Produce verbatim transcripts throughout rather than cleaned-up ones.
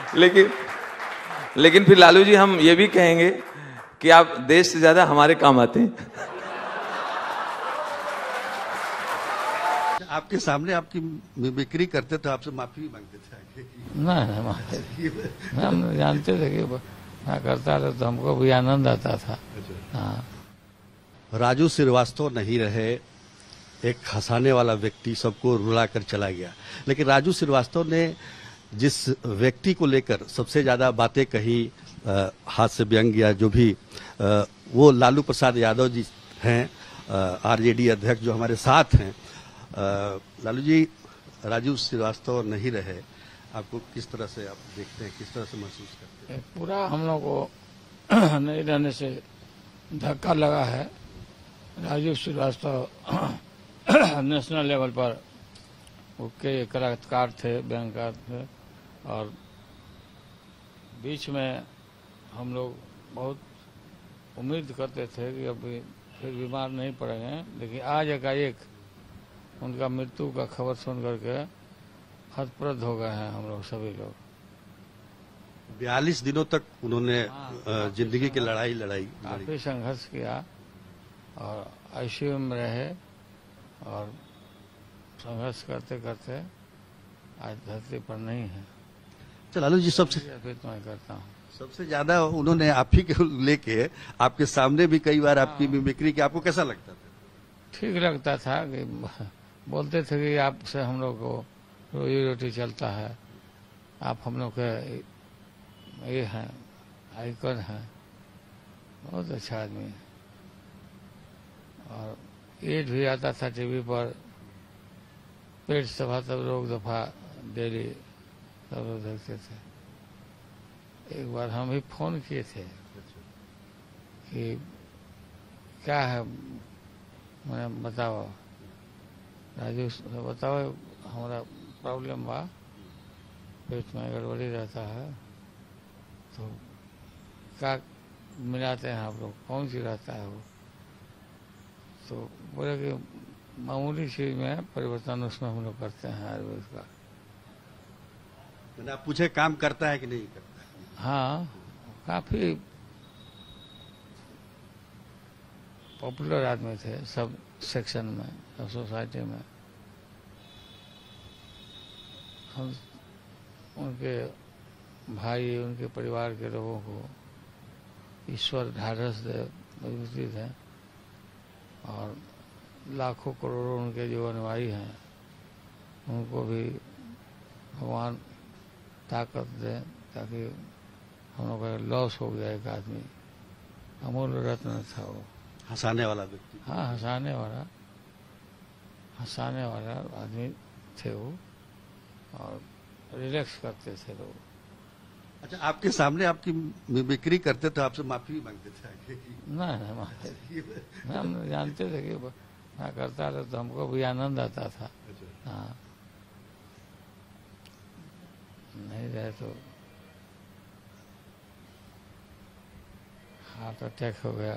लेकिन लेकिन फिर लालू जी हम ये भी कहेंगे कि आप देश से ज्यादा हमारे काम आते हैं। आपके सामने आपकी मिमिक्री करते तो आपसे माफी भी मांगते थे आगे? नहीं नहीं मानते थे, हम जानते थे कि मैं करता था तो हमको भी आनंद आता था। हाँ। राजू श्रीवास्तव नहीं रहे, एक हंसाने वाला व्यक्ति सबको रुला कर चला गया। लेकिन राजू श्रीवास्तव ने जिस व्यक्ति को लेकर सबसे ज्यादा बातें कही, हाथ से व्यंग या जो भी, आ, वो लालू प्रसाद यादव जी हैं, आरजेडी अध्यक्ष जो हमारे साथ हैं। आ, लालू जी, राजू श्रीवास्तव नहीं रहे, आपको किस तरह से आप देखते हैं, किस तरह से महसूस करते हैं? पूरा हम लोग को नहीं रहने से धक्का लगा है। राजू श्रीवास्तव नेशनल लेवल पर उसके कलाकार थे, बैंकर थे, और बीच में हम लोग बहुत उम्मीद करते थे कि अभी फिर बीमार नहीं पड़ेंगे, लेकिन आज एकाएक उनका मृत्यु का खबर सुन करके हतप्रद हो गए हैं हम लोग सभी लोग। बयालीस दिनों तक उन्होंने जिंदगी की लड़ाई लड़ाई काफी संघर्ष किया और आईसीयू में रहे और संघर्ष करते करते आज धरती पर नहीं है। चलो लालू जी, सबसे फिर तो मैं करता हूँ। सबसे ज्यादा उन्होंने आप ही के लेके आपके सामने भी कई बार आपकी मिमिक्री की, आपको कैसा लगता था? ठीक लगता था कि बोलते थे कि आपसे हम लोग को रोजी रोटी चलता है, आप हम लोग के ये हैं, आइकन हैं, बहुत अच्छा आदमी है। और एड भी आता था टीवी पर, पेट सभा तब लोग दफा डेली सब लोग देखते थे। एक बार हम भी फोन किए थे कि क्या है, मैं बताओ राजू बताओ हमारा प्रॉब्लम बा, पेट में गड़बड़ी रहता है, तो क्या मिलाते हैं आप लोग, कौन सी रहता है वो? तो बोले कि मामूली चीज में परिवर्तन उसमें हम लोग करते हैं आयुर्वेद का। मैंने आप पूछे काम करता है कि नहीं करता है? हाँ, काफी पॉपुलर आदमी थे सब सेक्शन में, सब सोसाइटी में। हम उनके भाई, उनके परिवार के लोगों को ईश्वर ढाढ़स दे, मजबूती दे, और लाखों करोड़ों उनके जो अनुयायी हैं उनको भी भगवान ताकत दे, ताकि हम लोग का लॉस हो गया एक आदमी, अमूल्य रत्न था वो। हंसाने वाला व्यक्ति। हाँ, हंसाने वाला हंसाने वाला आदमी थे वो, और रिलैक्स करते थे लोग। अच्छा, आपके सामने आपकी मिमिक्री करते तो आपसे माफी भी मांगते थे आगे? नहीं नहीं मानते थे, हम जानते थे कि मैं करता था तो हमको भी आनंद आता था। हाँ, नहीं रहे तो हार्ट अटैक हो गया।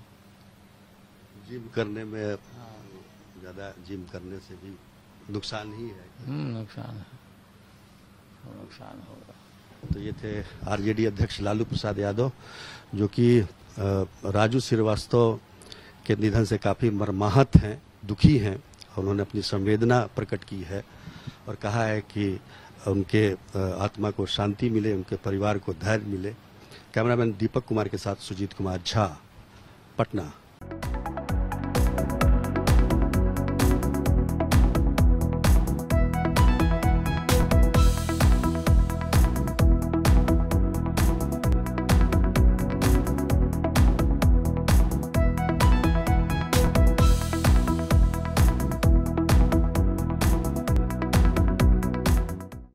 जिम करने में, ज्यादा जिम करने से भी नुकसान ही है। हम्म नुकसान है, नुकसान होगा। तो ये थे आरजेडी अध्यक्ष लालू प्रसाद यादव, जो कि राजू श्रीवास्तव के निधन से काफी मर्माहत हैं, दुखी हैं, और उन्होंने अपनी संवेदना प्रकट की है और कहा है कि उनके आत्मा को शांति मिले, उनके परिवार को धैर्य मिले। कैमरामैन दीपक कुमार के साथ सुजीत कुमार झा, पटना।